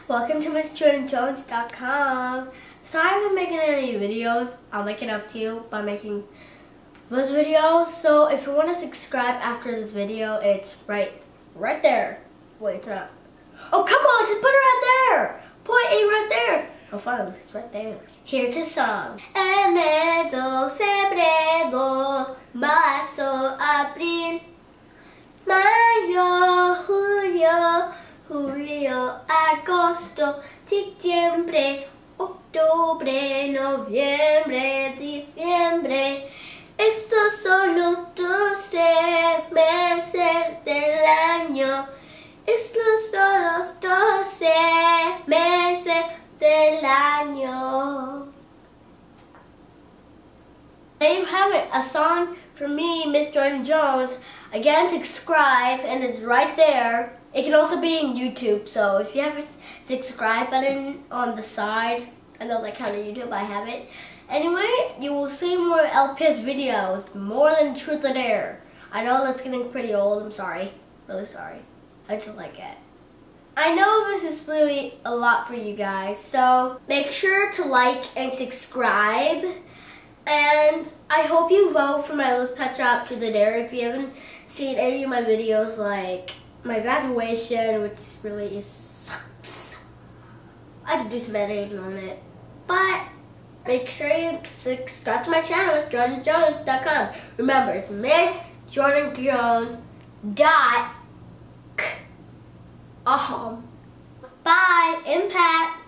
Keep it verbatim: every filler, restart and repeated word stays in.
Welcome to Miss Jordyn Jones dot com. Sorry I'm not making any videos. I'll make it up to you by making those videos. So if you want to subscribe after this video, it's right, right there. Wait, it's not. Oh, come on, just put it right there. Put it right there. Oh, fine, it's right there. Here's the song. Enero, febrero, marzo, abril, mayo, julio, julio, agosto, septiembre, octubre, noviembre, diciembre. Estos son los doce meses del año. Estos son los doce meses del año. There you have it, a song from me, Miss Jordyn Jones. Again, subscribe, and it's right there. It can also be in YouTube, so if you have a subscribe button on the side, I know that kind of YouTube, I have it. Anyway, you will see more L P S videos, more than Truth or Dare. I know that's getting pretty old, I'm sorry, really sorry. I just like it. I know this is really a lot for you guys, so make sure to like and subscribe. And I hope you vote for my Let's Pet Shop Truth or Dare if you haven't seen any of my videos, like my graduation, which really is, sucks. I have to do some editing on it. But make sure you subscribe to my channel, Miss Jordyn Jones dot com. Remember, it's Miss Jordyn Jones dot com. Bye, Impact.